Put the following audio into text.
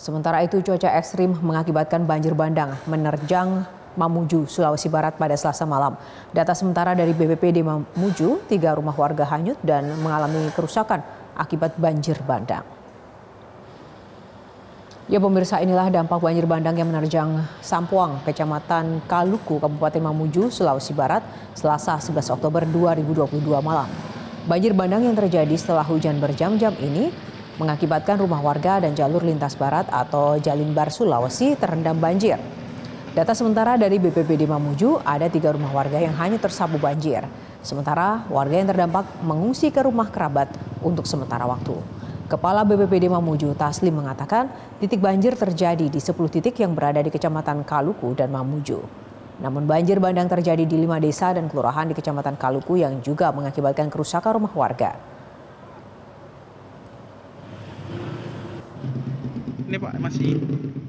Sementara itu cuaca ekstrim mengakibatkan banjir bandang menerjang Mamuju, Sulawesi Barat pada Selasa malam. Data sementara dari BPBD Mamuju, 3 rumah warga hanyut dan mengalami kerusakan akibat banjir bandang. Ya pemirsa, inilah dampak banjir bandang yang menerjang Sampuang, Kecamatan Kaluku, Kabupaten Mamuju, Sulawesi Barat, Selasa 11 Oktober 2022 malam. Banjir bandang yang terjadi setelah hujan berjam-jam ini mengakibatkan rumah warga dan jalur lintas barat atau Jalimbar Sulawesi terendam banjir. Data sementara dari BPBD Mamuju, ada 3 rumah warga yang hanya tersapu banjir. Sementara warga yang terdampak mengungsi ke rumah kerabat untuk sementara waktu. Kepala BPBD Mamuju, Taslim, mengatakan titik banjir terjadi di 10 titik yang berada di Kecamatan Kaluku dan Mamuju. Namun banjir bandang terjadi di 5 desa dan kelurahan di Kecamatan Kaluku yang juga mengakibatkan kerusakan rumah warga. Ini Pak, masih